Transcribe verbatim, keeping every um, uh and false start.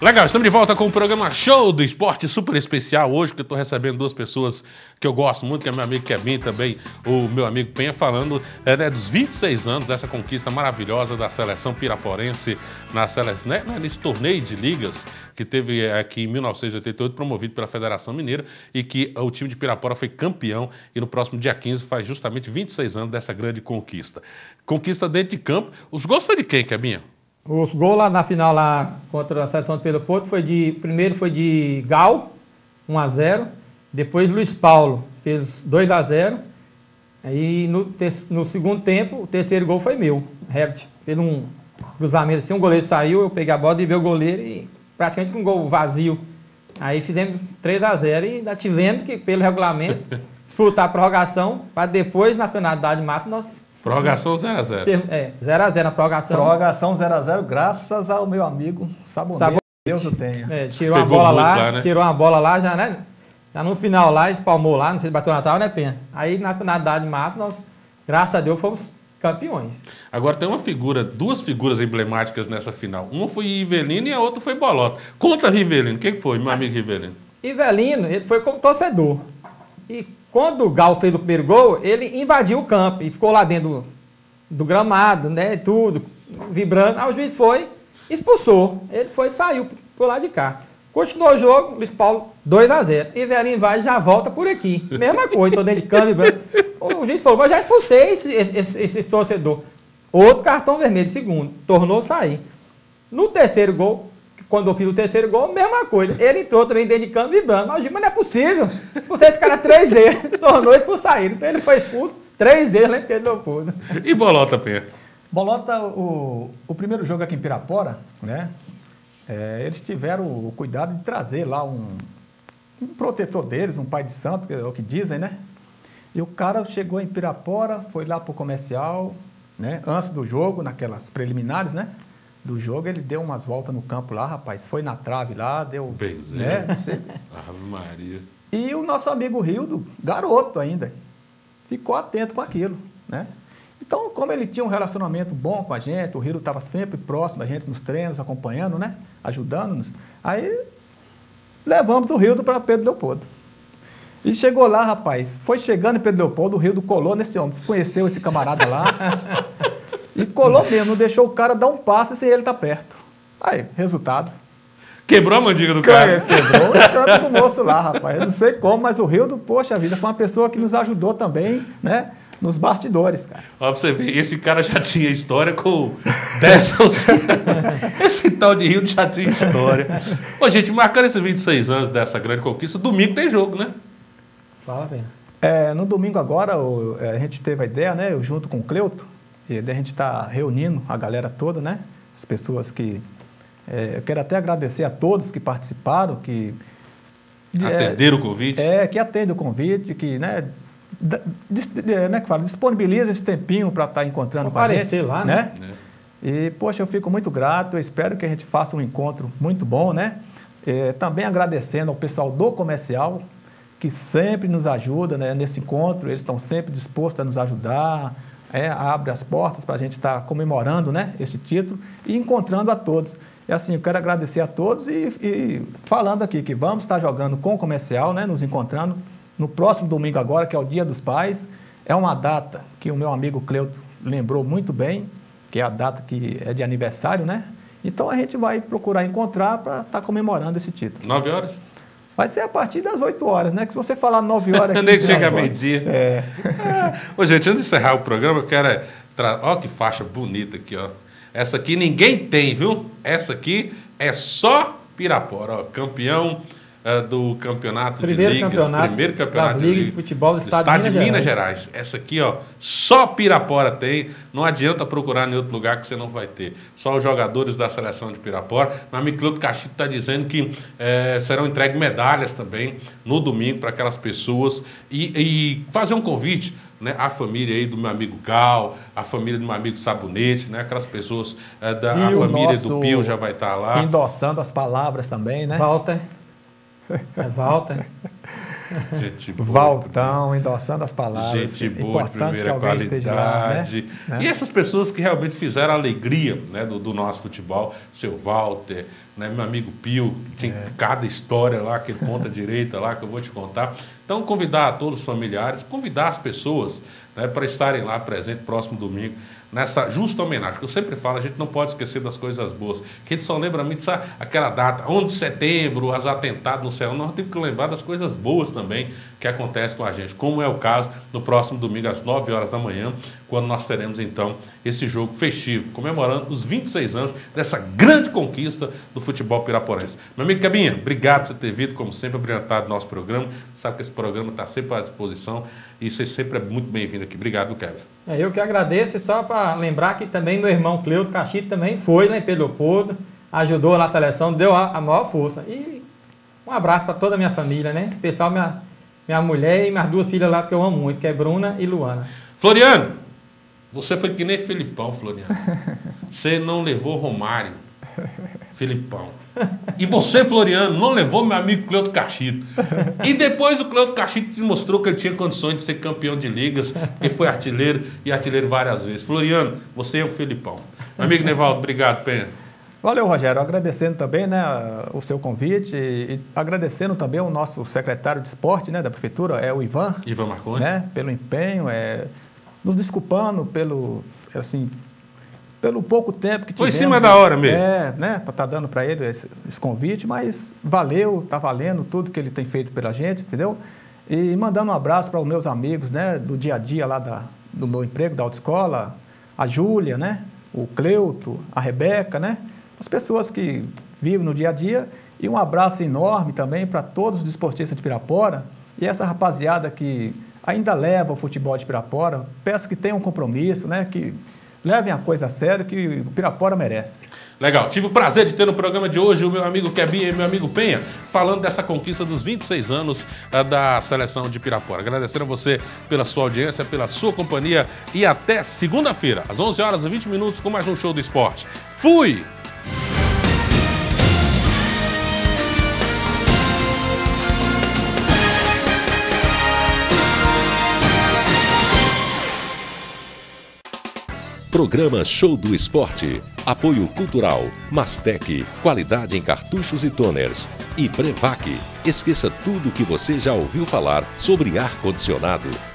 Legal, estamos de volta com o programa Show do Esporte super especial hoje, que eu estou recebendo duas pessoas que eu gosto muito, que é meu amigo Kevin, também o meu amigo Penha, falando é, né, dos vinte e seis anos dessa conquista maravilhosa da seleção piraporense na seleção, né, nesse torneio de ligas que teve aqui em mil novecentos e oitenta e oito, promovido pela Federação Mineira, e que o time de Pirapora foi campeão e no próximo dia quinze faz justamente vinte e seis anos dessa grande conquista. Conquista dentro de campo. Os gols foi de quem, Kevin? Os gols lá na final lá contra a seleção de Pedro Porto foi de, primeiro foi de Gal, um a zero, depois Luiz Paulo fez dois a zero, aí no, no segundo tempo o terceiro gol foi meu, Herbert, fez um cruzamento assim, um goleiro saiu, eu peguei a bola e vi o goleiro e praticamente com um gol vazio, aí fizemos três a zero e ainda tivemos que pelo regulamento desfrutar a prorrogação para depois nas penalidades máximas nós... Prorrogação zero a zero. É, zero a zero na prorrogação. Prorrogação zero a zero, graças ao meu amigo Sabonete. Sabonete. Deus o tenha. É, tirou uma bola lá, lá né? tirou uma bola lá, já, né? Já no final lá, espalmou lá, não sei se bateu na trave, né, Penha? Aí na penalidade máxima, nós, graças a Deus, fomos campeões. Agora tem uma figura, duas figuras emblemáticas nessa final. Uma foi Rivelino e a outra foi Bolota. Conta Rivelino, o que foi, meu amigo Rivelino? Rivelino, ele foi como torcedor. E quando o Gal fez o primeiro gol, ele invadiu o campo e ficou lá dentro do, do gramado, né, tudo, vibrando. Aí o juiz foi, expulsou. Ele foi, saiu pro lado de cá. Continuou o jogo, Luiz Paulo, dois a zero. E Rivelino vai já volta por aqui. Mesma coisa, tô dentro de campo, vibrando. O juiz falou, mas já expulsei esse, esse, esse, esse torcedor. Outro cartão vermelho, segundo, tornou sair. No terceiro gol, quando eu fiz o terceiro gol, mesma coisa. Ele entrou também dentro de campo vibrando. Mas não é possível. Expulsei esse cara três vezes. Tornou ele por sair. Então ele foi expulso três vezes lá em Pedro Leopoldo. E Bolota, Pedro? Bolota, o, o primeiro jogo aqui em Pirapora, né? É, eles tiveram o cuidado de trazer lá um, um protetor deles, um pai de santo, que é o que dizem, né? E o cara chegou em Pirapora, foi lá pro comercial, né? Antes do jogo, naquelas preliminares, né? Do jogo, ele deu umas voltas no campo lá, rapaz, foi na trave lá, deu... Benzinho. Né? Ave Maria. E o nosso amigo Rildo, garoto ainda, ficou atento com aquilo, né? Então, como ele tinha um relacionamento bom com a gente, o Rildo estava sempre próximo da gente nos treinos, acompanhando, né? Ajudando-nos. Aí, levamos o Rildo para Pedro Leopoldo. E chegou lá, rapaz, foi chegando em Pedro Leopoldo, o Rildo colou nesse homem, conheceu esse camarada lá... E colou mesmo, não deixou o cara dar um passo sem ele estar perto. Aí, resultado. Quebrou a mandiga do cara. Quebrou o canto do moço lá, rapaz. Eu não sei como, mas o Rildo, poxa vida, foi uma pessoa que nos ajudou também, né? Nos bastidores, cara. Ó, pra você ver, esse cara já tinha história com dez anos. Esse tal de Rildo já tinha história. Pô, gente, marcando esses vinte e seis anos dessa grande conquista, domingo tem jogo, né? Fala, velho. É, no domingo agora, o, a gente teve a ideia, né? Eu junto com o Cleuto, e a gente está reunindo a galera toda, né? As pessoas que... É, eu quero até agradecer a todos que participaram, que... Atenderam é, o convite. É, que atendem o convite, que, né? Dis, né que fala, disponibiliza esse tempinho para estar tá encontrando com a gente. Aparecer lá, né? né? É. E, poxa, eu fico muito grato, eu espero que a gente faça um encontro muito bom, né? É, também agradecendo ao pessoal do comercial, que sempre nos ajuda, né? Nesse encontro, eles estão sempre dispostos a nos ajudar, É, abre as portas para a gente estar tá comemorando, né, esse título e encontrando a todos. E assim, eu quero agradecer a todos e, e falando aqui que vamos estar jogando com o comercial, né, nos encontrando no próximo domingo agora, que é o Dia dos Pais. É uma data que o meu amigo Cleuto lembrou muito bem, que é a data que é de aniversário, né? Então a gente vai procurar encontrar para estar tá comemorando esse título. Nove horas? Vai ser a partir das oito horas, né? Que se você falar nove horas... Nem que chega a meio-dia. É. Ô, gente, antes de encerrar o programa, eu quero... Tra... Ó que faixa bonita aqui, ó. Essa aqui ninguém tem, viu? Essa aqui é só Pirapora, ó. Campeão uh, do campeonato primeiro de ligas. Campeonato primeiro campeonato das ligas de, de futebol do, do estado, estado de Minas, Minas Gerais. Gerais. Essa aqui, ó, só Pirapora tem. Não adianta procurar em outro lugar que você não vai ter. Só os jogadores da seleção de Pirapora. Meu amigo Cleuto Cachito está dizendo que é, serão entregues medalhas também no domingo para aquelas pessoas. E, e fazer um convite, né, à família aí do meu amigo Gal, a família do meu amigo Sabonete, né, aquelas pessoas, é, da a família do Pio já vai estar tá lá. Endossando as palavras também, né? Walter. É Walter. Gente boa. Valtão, endossando as palavras. Gente boa, de importante primeira que alguém esteja lá, qualidade. né? E essas pessoas que realmente fizeram a alegria, né, do, do nosso futebol, seu Walter, né, meu amigo Pio, que tem É. cada história lá, que ele conta direita lá, que eu vou te contar. Então, convidar todos os familiares, convidar as pessoas, né, para estarem lá presentes próximo domingo, nessa justa homenagem, que eu sempre falo, a gente não pode esquecer das coisas boas, que a gente só lembra muito sabe, aquela data, onze de setembro, os atentados no céu, nós temos que lembrar das coisas boas também que acontecem com a gente, como é o caso no próximo domingo às nove horas da manhã, quando nós teremos então esse jogo festivo, comemorando os vinte e seis anos dessa grande conquista do futebol piraporense. Meu amigo Kebinha, obrigado por você ter vindo, como sempre, brilhantado nosso programa, sabe que esse programa está sempre à disposição e você sempre é muito bem-vindo aqui. Obrigado, Kevin. É, eu que agradeço, e só para lembrar que também meu irmão Cleuto Cachito também foi, né, pelo Leopoldo, ajudou na seleção, deu a, a maior força. E um abraço para toda a minha família, né? Especial minha, minha mulher e minhas duas filhas lá que eu amo muito, que é Bruna e Luana. Floriano, você foi que nem Felipão, Floriano. Você não levou Romário, Felipão. E você, Floriano, não levou meu amigo Cleuto Cachito. E depois o Cleuto Cachito mostrou que ele tinha condições de ser campeão de ligas, que foi artilheiro e artilheiro várias vezes. Floriano, você é o Felipão. Meu amigo Nevaldo, obrigado, Penha. Valeu, Rogério. Agradecendo também, né, o seu convite e, e agradecendo também o nosso secretário de esporte, né, da prefeitura, é o Ivan. Ivan Marconi. Né, pelo empenho, é, nos desculpando pelo, assim, pelo pouco tempo que Foi tivemos. em cima da hora mesmo. É, né, para estar dando para ele esse, esse convite, mas valeu, tá valendo tudo que ele tem feito pela gente, entendeu? E mandando um abraço para os meus amigos, né, do dia a dia lá da, do meu emprego, da autoescola, a Júlia, né, o Cleuto, a Rebeca, né, as pessoas que vivem no dia a dia, e um abraço enorme também para todos os desportistas de Pirapora e essa rapaziada que ainda leva o futebol de Pirapora. Peço que tenham um compromisso, né, que levem a coisa a sério, que o Pirapora merece. Legal. Tive o prazer de ter no programa de hoje o meu amigo Kebinha e meu amigo Penha, falando dessa conquista dos vinte e seis anos uh, da seleção de Pirapora. Agradecendo a você pela sua audiência, pela sua companhia e até segunda-feira, às onze horas e vinte minutos, com mais um Show do Esporte. Fui! Programa Show do Esporte. Apoio Cultural, Mastec, qualidade em cartuchos e toners. E Brevac. Esqueça tudo o que você já ouviu falar sobre ar-condicionado.